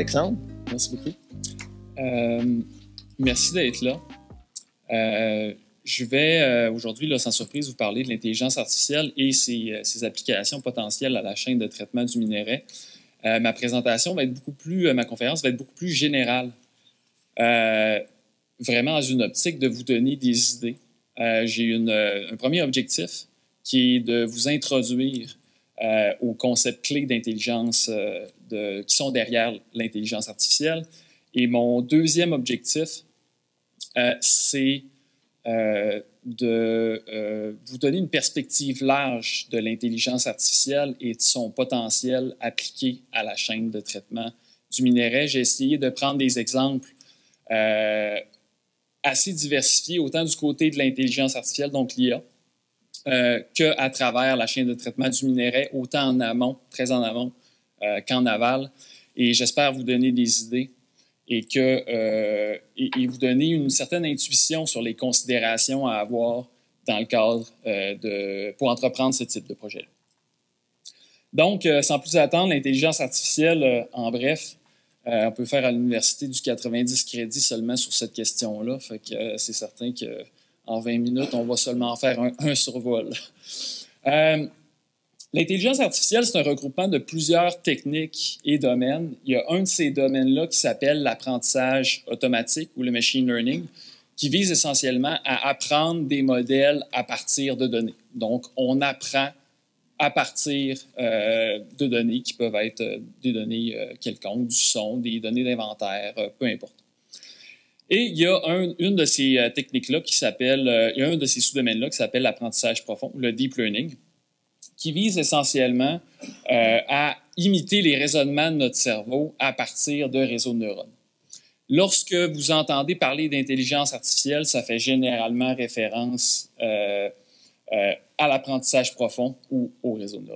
Alexandre. Merci beaucoup. Merci d'être là. Je vais aujourd'hui, sans surprise, vous parler de l'intelligence artificielle et ses applications potentielles à la chaîne de traitement du minerai. Ma présentation va être ma conférence va être beaucoup plus générale, vraiment dans une optique de vous donner des idées. J'ai un premier objectif qui est de vous introduire aux concepts clés d'intelligence qui sont derrière l'intelligence artificielle. Et mon deuxième objectif, c'est de vous donner une perspective large de l'intelligence artificielle et de son potentiel appliqué à la chaîne de traitement du minerai. J'ai essayé de prendre des exemples assez diversifiés, autant du côté de l'intelligence artificielle, donc l'IA, qu'à travers la chaîne de traitement du minerai, autant en amont, très en amont, qu'en aval. Et j'espère vous donner des idées et vous donner une certaine intuition sur les considérations à avoir dans le cadre pour entreprendre ce type de projet-là. Donc, sans plus attendre, l'intelligence artificielle, en bref, on peut faire à l'université du 90 crédits seulement sur cette question-là. Fait que c'est certain qu'en 20 minutes, on va seulement faire un survol. L'intelligence artificielle, c'est un regroupement de plusieurs techniques et domaines. Il y a un de ces domaines-là qui s'appelle l'apprentissage automatique ou le machine learning, qui vise essentiellement à apprendre des modèles à partir de données. Donc, on apprend à partir de données qui peuvent être des données quelconques, du son, des données d'inventaire, peu importe. Et il y a une de ces techniques-là qui s'appelle, il y a un de ces sous-domaines-là qui s'appelle l'apprentissage profond, le deep learning, qui vise essentiellement à imiter les raisonnements de notre cerveau à partir de réseaux de neurones. Lorsque vous entendez parler d'intelligence artificielle, ça fait généralement référence à l'apprentissage profond ou au réseau de neurones.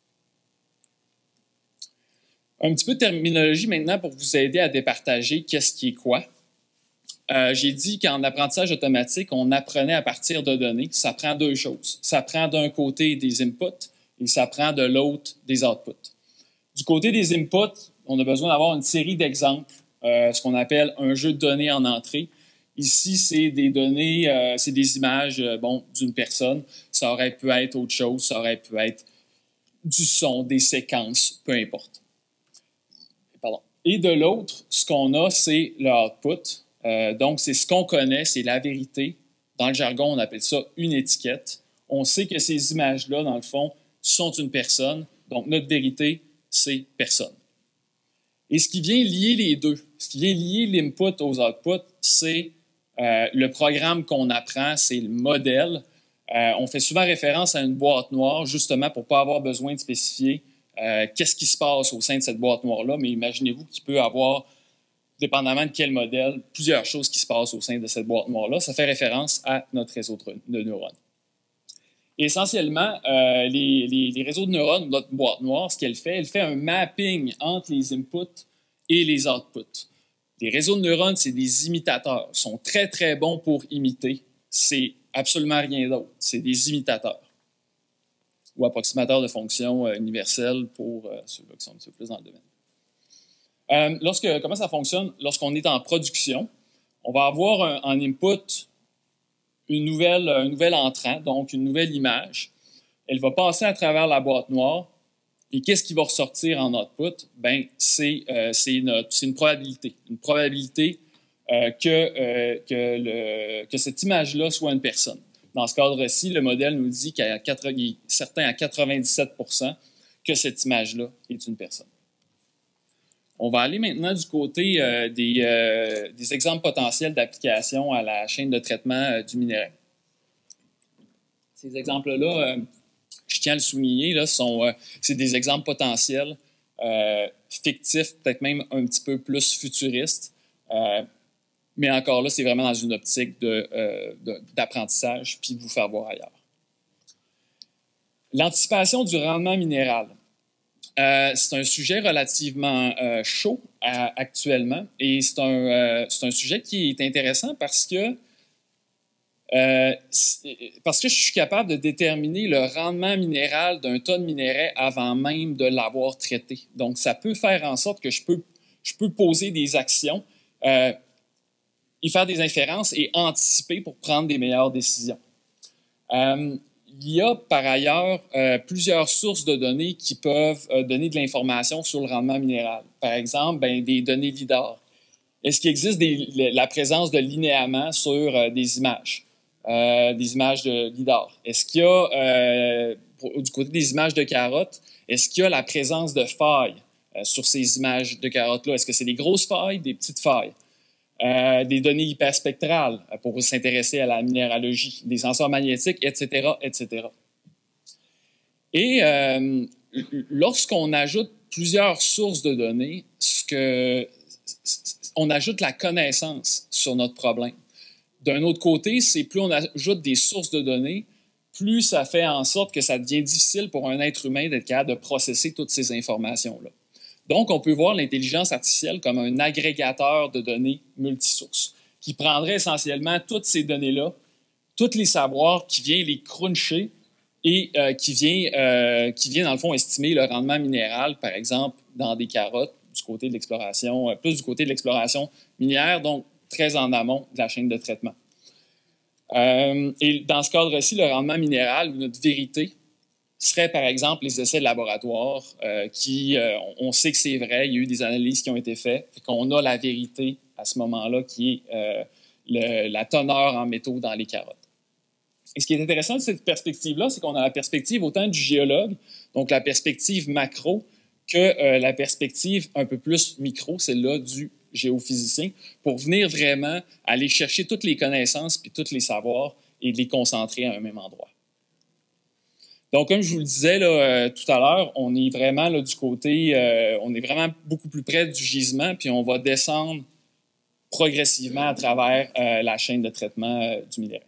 Un petit peu de terminologie maintenant pour vous aider à départager qu'est-ce qui est quoi. J'ai dit qu'en apprentissage automatique, on apprenait à partir de données. Ça prend deux choses. Ça prend d'un côté des inputs et ça prend de l'autre des outputs. Du côté des inputs, on a besoin d'avoir une série d'exemples, ce qu'on appelle un jeu de données en entrée. Ici, c'est des données, c'est des images d'une personne. Ça aurait pu être autre chose, ça aurait pu être du son, des séquences, peu importe. Pardon. Et de l'autre, ce qu'on a, c'est le output. Donc, c'est ce qu'on connaît, c'est la vérité. Dans le jargon, on appelle ça une étiquette. On sait que ces images-là, dans le fond, sont une personne. Donc, notre vérité, c'est personne. Et ce qui vient lier les deux, ce qui vient lier l'input aux outputs, c'est le programme qu'on apprend, c'est le modèle. On fait souvent référence à une boîte noire, justement pour ne pas avoir besoin de spécifier qu'est-ce qui se passe au sein de cette boîte noire-là, mais imaginez-vous qu'il peut y avoir, dépendamment de quel modèle, plusieurs choses qui se passent au sein de cette boîte noire-là. Ça fait référence à notre réseau de neurones. Et essentiellement, les réseaux de neurones, notre boîte noire, ce qu'elle fait un mapping entre les inputs et les outputs. Les réseaux de neurones, c'est des imitateurs. Ils sont très, très bons pour imiter. C'est absolument rien d'autre. C'est des imitateurs ou approximateurs de fonctions universelles pour ceux-là qui sont un petit peu plus dans le domaine. Comment ça fonctionne? Lorsqu'on est en production, on va avoir en input un nouvel entrant, donc une nouvelle image. Elle va passer à travers la boîte noire. Et qu'est-ce qui va ressortir en output? C'est une probabilité. Une probabilité que cette image-là soit une personne. Dans ce cadre-ci, le modèle nous dit qu'il est certain à 97% que cette image-là est une personne. On va aller maintenant du côté des exemples potentiels d'application à la chaîne de traitement du minerai. Ces exemples-là, je tiens à le souligner, c'est des exemples potentiels, fictifs, peut-être même un petit peu plus futuristes, mais encore là, c'est vraiment dans une optique d'apprentissage puis de vous faire voir ailleurs. L'anticipation du rendement minéral. C'est un sujet relativement chaud actuellement et c'est un sujet qui est intéressant parce que je suis capable de déterminer le rendement minéral d'un tas de minerai avant même de l'avoir traité. Donc, ça peut faire en sorte que je je peux poser des actions, y faire des inférences et anticiper pour prendre des meilleures décisions. Il y a par ailleurs plusieurs sources de données qui peuvent donner de l'information sur le rendement minéral. Par exemple, des données LIDAR. Est-ce qu'il existe la présence de linéaments sur des images de LIDAR? Est-ce qu'il y a, du côté des images de carottes, est-ce qu'il y a la présence de failles sur ces images de carottes-là? Est-ce que c'est des grosses failles, des petites failles? Des données hyperspectrales pour s'intéresser à la minéralogie, des senseurs magnétiques, etc., etc. Et lorsqu'on ajoute plusieurs sources de données, on ajoute la connaissance sur notre problème. D'un autre côté, c'est plus on ajoute des sources de données, plus ça fait en sorte que ça devient difficile pour un être humain d'être capable de processer toutes ces informations-là. Donc, on peut voir l'intelligence artificielle comme un agrégateur de données multisources qui prendrait essentiellement toutes ces données-là, tous les savoirs, qui vient les cruncher et qui vient, dans le fond, estimer le rendement minéral, par exemple, dans des carottes, du côté de l'exploration, plus du côté de l'exploration minière, donc très en amont de la chaîne de traitement. Et dans ce cadre-ci, le rendement minéral, notre vérité, serait par exemple les essais de laboratoire on sait que c'est vrai, il y a eu des analyses qui ont été faites, qu'on a la vérité à ce moment-là qui est la teneur en métaux dans les carottes. Et ce qui est intéressant de cette perspective-là, c'est qu'on a la perspective autant du géologue, donc la perspective macro, que la perspective un peu plus micro, celle-là du géophysicien, pour venir vraiment aller chercher toutes les connaissances puis tous les savoirs et les concentrer à un même endroit. Donc, comme je vous le disais tout à l'heure, on est vraiment là, du côté, on est vraiment beaucoup plus près du gisement, puis on va descendre progressivement à travers la chaîne de traitement du minerai.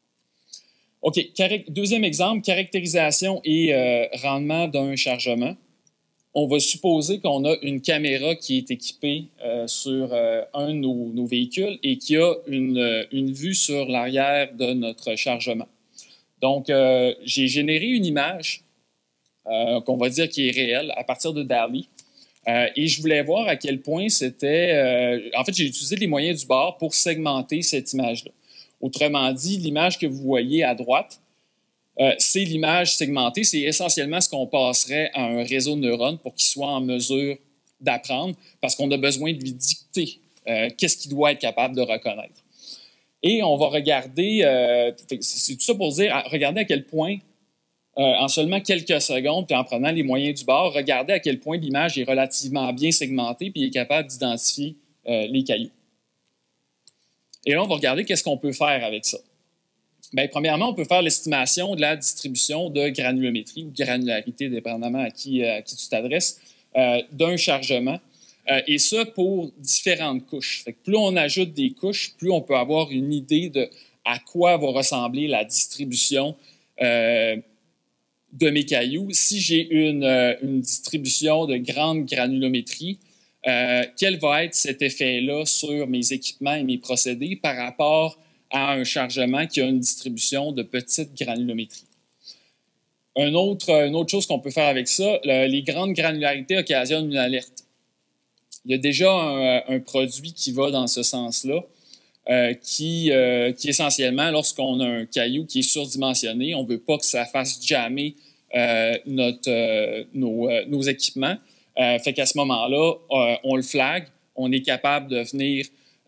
OK, deuxième exemple, caractérisation et rendement d'un chargement. On va supposer qu'on a une caméra qui est équipée sur un de nos véhicules et qui a une vue sur l'arrière de notre chargement. Donc, j'ai généré une image qu'on va dire qui est réelle à partir de DALL-E. Et je voulais voir à quel point c'était... en fait, j'ai utilisé les moyens du bord pour segmenter cette image-là. Autrement dit, l'image que vous voyez à droite, c'est l'image segmentée. C'est essentiellement ce qu'on passerait à un réseau de neurones pour qu'il soit en mesure d'apprendre parce qu'on a besoin de lui dicter qu'est-ce qu'il doit être capable de reconnaître. Et on va regarder, c'est tout ça pour dire, regarder à quel point, en seulement quelques secondes, puis en prenant les moyens du bord, regarder à quel point l'image est relativement bien segmentée puis est capable d'identifier les cailloux. Et là, on va regarder qu'est-ce qu'on peut faire avec ça. Bien, premièrement, on peut faire l'estimation de la distribution de granulométrie ou de granularité, dépendamment à qui tu t'adresses, d'un chargement. Et ça pour différentes couches. Fait que plus on ajoute des couches, plus on peut avoir une idée de à quoi va ressembler la distribution de mes cailloux. Si j'ai une distribution de grande granulométrie, quel va être cet effet-là sur mes équipements et mes procédés par rapport à un chargement qui a une distribution de petite granulométrie? Une autre chose qu'on peut faire avec ça, les grandes granularités occasionnent une alerte. Il y a déjà un produit qui va dans ce sens-là, qui essentiellement, lorsqu'on a un caillou qui est surdimensionné, on ne veut pas que ça fasse jammer nos équipements. Fait qu'à ce moment-là, on le flag, on est capable de venir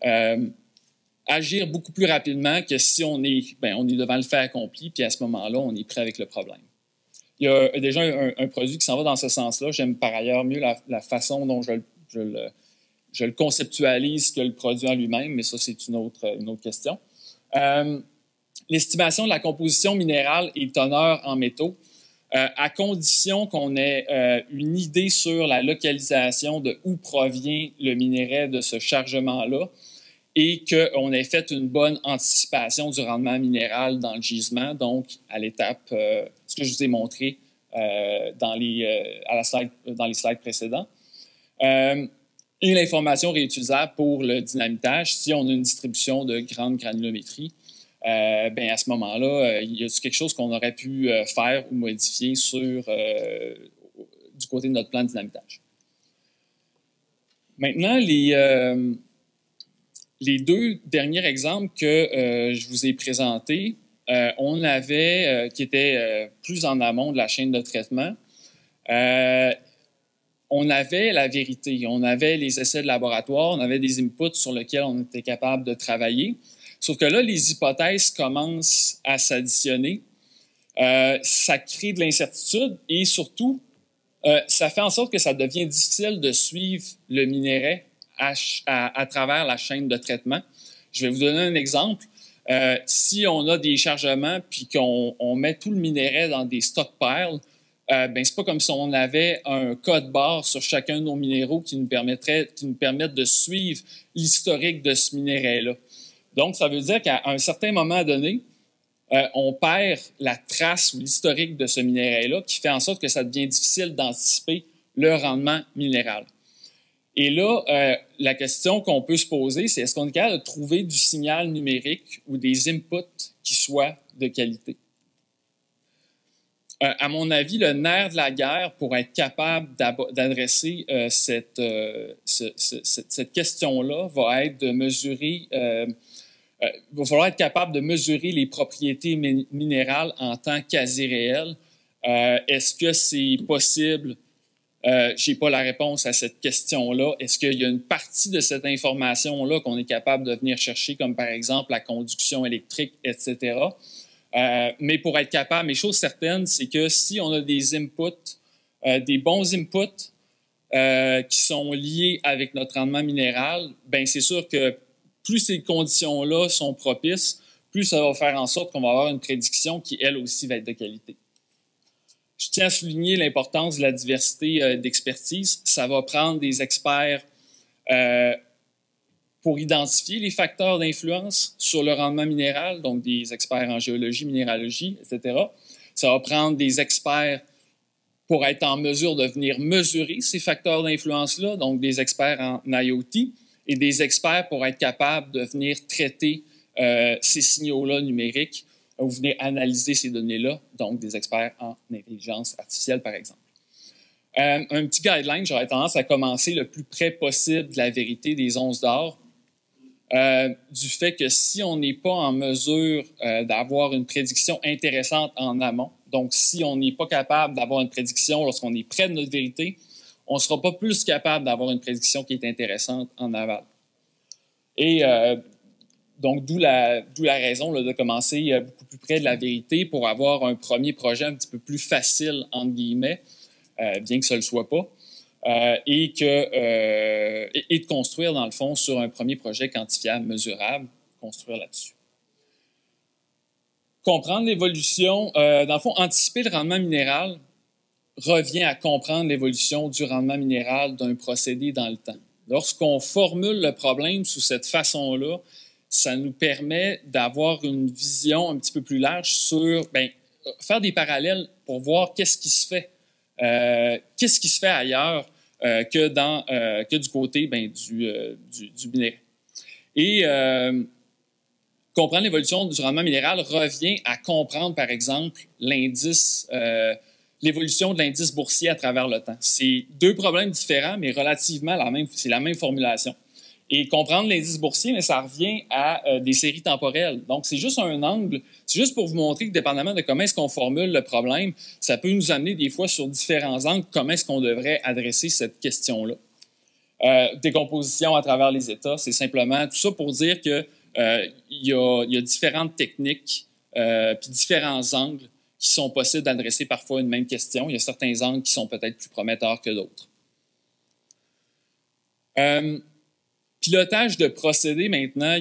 agir beaucoup plus rapidement que si on est devant le fait accompli, puis à ce moment-là, on est prêt avec le problème. Il y a déjà un produit qui s'en va dans ce sens-là. J'aime par ailleurs mieux la façon dont je le conceptualise que le produit en lui-même, mais ça, c'est une autre question. L'estimation de la composition minérale et teneur en métaux, à condition qu'on ait une idée sur la localisation de où provient le minerai de ce chargement-là et qu'on ait fait une bonne anticipation du rendement minéral dans le gisement, donc à l'étape, ce que je vous ai montré dans les slides précédents. Et l'information réutilisable pour le dynamitage, si on a une distribution de grande granulométrie, à ce moment-là, il y a quelque chose qu'on aurait pu faire ou modifier du côté de notre plan de dynamitage. Maintenant, les deux derniers exemples que je vous ai présentés, on avait, qui étaient plus en amont de la chaîne de traitement, on avait la vérité, on avait les essais de laboratoire, on avait des inputs sur lesquels on était capable de travailler. Sauf que là, les hypothèses commencent à s'additionner. Ça crée de l'incertitude et surtout, ça fait en sorte que ça devient difficile de suivre le minerai à travers la chaîne de traitement. Je vais vous donner un exemple. Si on a des chargements puis qu'on met tout le minerai dans des stockpiles, ben c'est pas comme si on avait un code barre sur chacun de nos minéraux qui nous permettent de suivre l'historique de ce minerai-là. Donc, ça veut dire qu'à un certain moment donné, on perd la trace ou l'historique de ce minerai-là, qui fait en sorte que ça devient difficile d'anticiper le rendement minéral. Et là, la question qu'on peut se poser, c'est est-ce qu'on est capable de trouver du signal numérique ou des inputs qui soient de qualité? À mon avis, le nerf de la guerre pour être capable d'adresser cette question-là va être de mesurer, il va falloir être capable de mesurer les propriétés minérales en temps quasi réel. Est-ce que c'est possible? Je n'ai pas la réponse à cette question-là. Est-ce qu'il y a une partie de cette information-là qu'on est capable de venir chercher, comme par exemple la conduction électrique, etc.? Mais pour être capable, mais chose certaine, c'est que si on a des inputs, des bons inputs qui sont liés avec notre rendement minéral, bien c'est sûr que plus ces conditions-là sont propices, plus ça va faire en sorte qu'on va avoir une prédiction qui, elle aussi, va être de qualité. Je tiens à souligner l'importance de la diversité d'expertise. Ça va prendre des experts pour identifier les facteurs d'influence sur le rendement minéral, donc des experts en géologie, minéralogie, etc. Ça va prendre des experts pour être en mesure de venir mesurer ces facteurs d'influence-là, donc des experts en IoT, et des experts pour être capables de venir traiter ces signaux-là numériques ou venir analyser ces données-là, donc des experts en intelligence artificielle, par exemple. Un petit guideline, j'aurais tendance à commencer le plus près possible de la vérité des onces d'or, du fait que si on n'est pas en mesure d'avoir une prédiction intéressante en amont, donc si on n'est pas capable d'avoir une prédiction lorsqu'on est près de notre vérité, on ne sera pas plus capable d'avoir une prédiction qui est intéressante en aval. Et donc, d'où la raison là, de commencer beaucoup plus près de la vérité pour avoir un premier projet un petit peu plus facile, entre guillemets, bien que ce ne le soit pas. Et de construire, dans le fond, sur un premier projet quantifiable, mesurable, construire là-dessus. Comprendre l'évolution, dans le fond, anticiper le rendement minéral revient à comprendre l'évolution du rendement minéral d'un procédé dans le temps. Lorsqu'on formule le problème sous cette façon-là, ça nous permet d'avoir une vision un petit peu plus large sur, bien, faire des parallèles pour voir qu'est-ce qui se fait ailleurs que du côté du minerai. Et comprendre l'évolution du rendement minéral revient à comprendre, par exemple, l'évolution de l'indice boursier à travers le temps. C'est deux problèmes différents, mais relativement c'est la même formulation. Et comprendre l'indice boursier, mais ça revient à des séries temporelles. Donc, c'est juste un angle, c'est juste pour vous montrer que dépendamment de comment est-ce qu'on formule le problème, ça peut nous amener des fois sur différents angles comment est-ce qu'on devrait adresser cette question-là. Décomposition à travers les états, c'est simplement tout ça pour dire que il y a différentes techniques puis différents angles qui sont possibles d'adresser parfois une même question. Il y a certains angles qui sont peut-être plus prometteurs que d'autres. Pilotage de procédés, maintenant,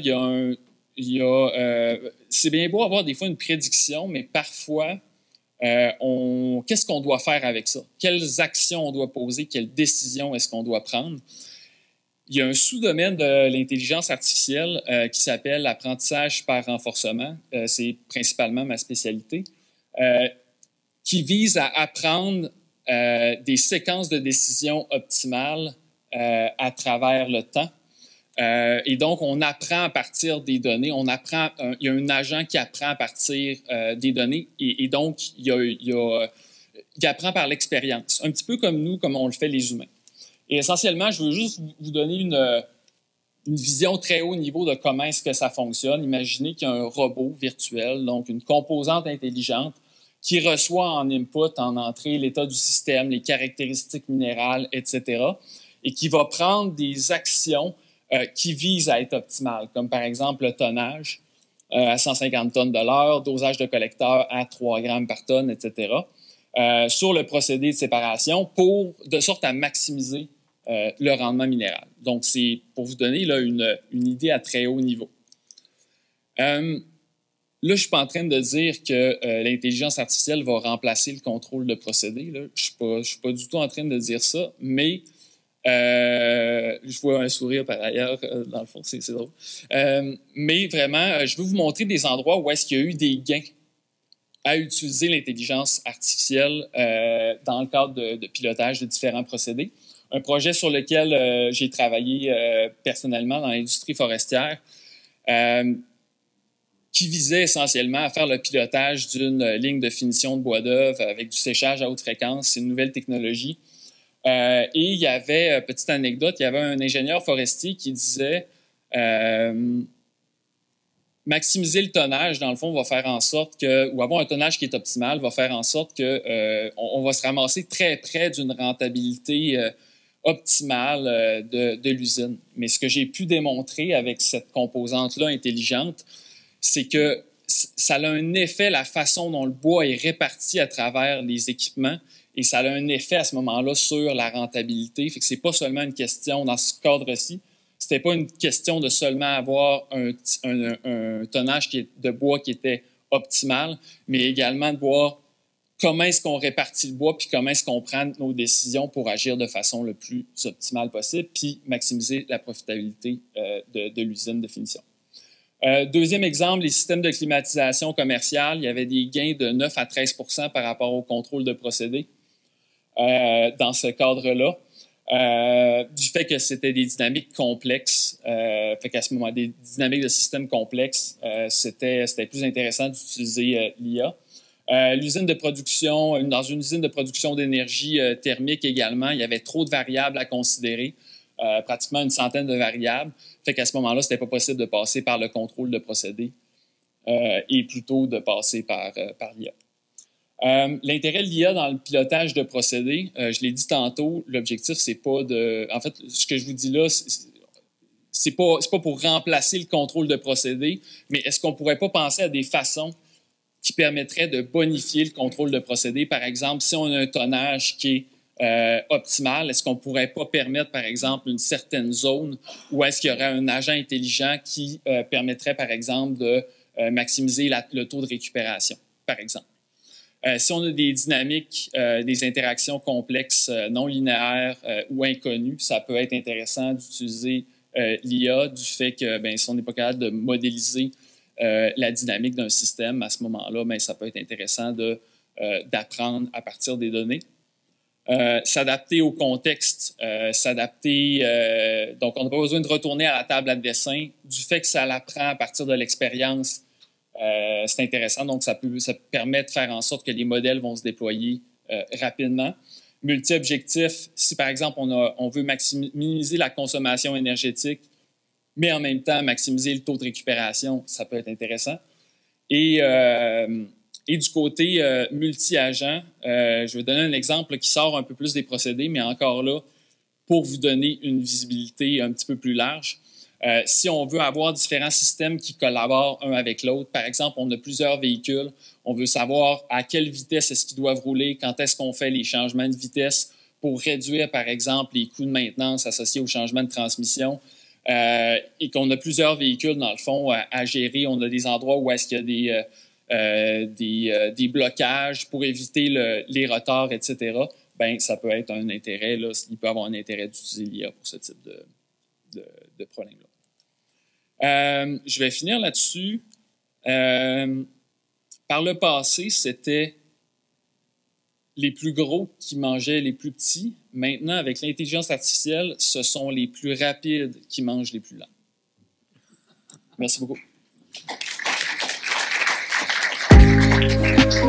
c'est bien beau avoir des fois une prédiction, mais parfois, qu'est-ce qu'on doit faire avec ça? Quelles actions on doit poser? Quelles décisions est-ce qu'on doit prendre? Il y a un sous-domaine de l'intelligence artificielle qui s'appelle l'apprentissage par renforcement. C'est principalement ma spécialité, qui vise à apprendre des séquences de décisions optimales à travers le temps. Et donc, on apprend à partir des données. Il y a un agent qui apprend à partir des données et donc, il apprend par l'expérience, un petit peu comme nous, comme on le fait les humains. Et essentiellement, je veux juste vous donner une vision très haut niveau de comment est-ce que ça fonctionne. Imaginez qu'il y a un robot virtuel, donc une composante intelligente, qui reçoit en input, en entrée, l'état du système, les caractéristiques minérales, etc., et qui va prendre des actions qui visent à être optimales, comme par exemple le tonnage à 150 tonnes de l'heure, dosage de collecteur à 3 grammes par tonne, etc., sur le procédé de séparation de sorte à maximiser le rendement minéral. Donc, c'est pour vous donner là, une idée à très haut niveau. Là, je ne suis pas en train de dire que l'intelligence artificielle va remplacer le contrôle de procédé. Là. Je ne suis pas du tout en train de dire ça, mais je vois un sourire par ailleurs, dans le fond, c'est drôle. Mais vraiment, je veux vous montrer des endroits où est-ce qu'il y a eu des gains à utiliser l'intelligence artificielle dans le cadre de pilotage de différents procédés. Un projet sur lequel j'ai travaillé personnellement dans l'industrie forestière, qui visait essentiellement à faire le pilotage d'une ligne de finition de bois d'œuvre avec du séchage à haute fréquence. C'est une nouvelle technologie. Et il y avait, petite anecdote, il y avait un ingénieur forestier qui disait maximiser le tonnage, dans le fond, va faire en sorte que, ou avoir un tonnage qui est optimal, va faire en sorte que on va se ramasser très près d'une rentabilité optimale de l'usine. Mais ce que j'ai pu démontrer avec cette composante-là intelligente, c'est que ça a un effet, la façon dont le bois est réparti à travers les équipements, et ça a un effet à ce moment-là sur la rentabilité. Fait que c'est pas seulement une question, dans ce cadre-ci, c'était pas une question de seulement avoir un tonnage de bois qui était optimal, mais également de voir comment est-ce qu'on répartit le bois, puis comment est-ce qu'on prend nos décisions pour agir de façon le plus optimale possible, puis maximiser la profitabilité de l'usine de finition. Deuxième exemple, les systèmes de climatisation commerciale, il y avait des gains de 9 à 13 % par rapport au contrôle de procédés dans ce cadre-là, du fait que c'était des dynamiques complexes, fait qu'à ce moment, des dynamiques de systèmes complexes, c'était plus intéressant d'utiliser l'IA. L'usine de production, dans une usine de production d'énergie thermique également, il y avait trop de variables à considérer. Pratiquement une centaine de variables. Fait qu'à ce moment-là, ce n'était pas possible de passer par le contrôle de procédé et plutôt de passer par l'IA. L'intérêt de l'IA dans le pilotage de procédés, je l'ai dit tantôt, l'objectif, c'est pas de... En fait, ce que je vous dis là, c'est pas pour remplacer le contrôle de procédé, mais est-ce qu'on ne pourrait pas penser à des façons qui permettraient de bonifier le contrôle de procédé? Par exemple, si on a un tonnage qui est optimale, est-ce qu'on ne pourrait pas permettre, par exemple, une certaine zone où est-ce qu'il y aurait un agent intelligent qui permettrait, par exemple, de maximiser le taux de récupération, par exemple? Si on a des dynamiques, des interactions complexes, non linéaires ou inconnues, ça peut être intéressant d'utiliser l'IA du fait que si on n'est pas capable de modéliser la dynamique d'un système, à ce moment-là, ça peut être intéressant d'apprendre à partir des données. S'adapter au contexte, donc on n'a pas besoin de retourner à la table à dessin. Du fait que ça l'apprend à partir de l'expérience, c'est intéressant, donc ça permet de faire en sorte que les modèles vont se déployer rapidement. Multi-objectif, si par exemple on veut minimiser la consommation énergétique, mais en même temps maximiser le taux de récupération, ça peut être intéressant. Et du côté multi-agent, je vais donner un exemple qui sort un peu plus des procédés, mais encore là, pour vous donner une visibilité un petit peu plus large. Si on veut avoir différents systèmes qui collaborent un avec l'autre, par exemple, on a plusieurs véhicules, on veut savoir à quelle vitesse est-ce qu'ils doivent rouler, quand est-ce qu'on fait les changements de vitesse pour réduire, par exemple, les coûts de maintenance associés au changement de transmission. Et qu'on a plusieurs véhicules, dans le fond, à gérer. On a des endroits où est-ce qu'il y a des blocages pour éviter les retards, etc., ça peut être un intérêt. Là, il peut y avoir un intérêt d'utiliser l'IA pour ce type de problème-là. Je vais finir là-dessus. Par le passé, c'était les plus gros qui mangeaient les plus petits. Maintenant, avec l'intelligence artificielle, ce sont les plus rapides qui mangent les plus lents. Merci beaucoup.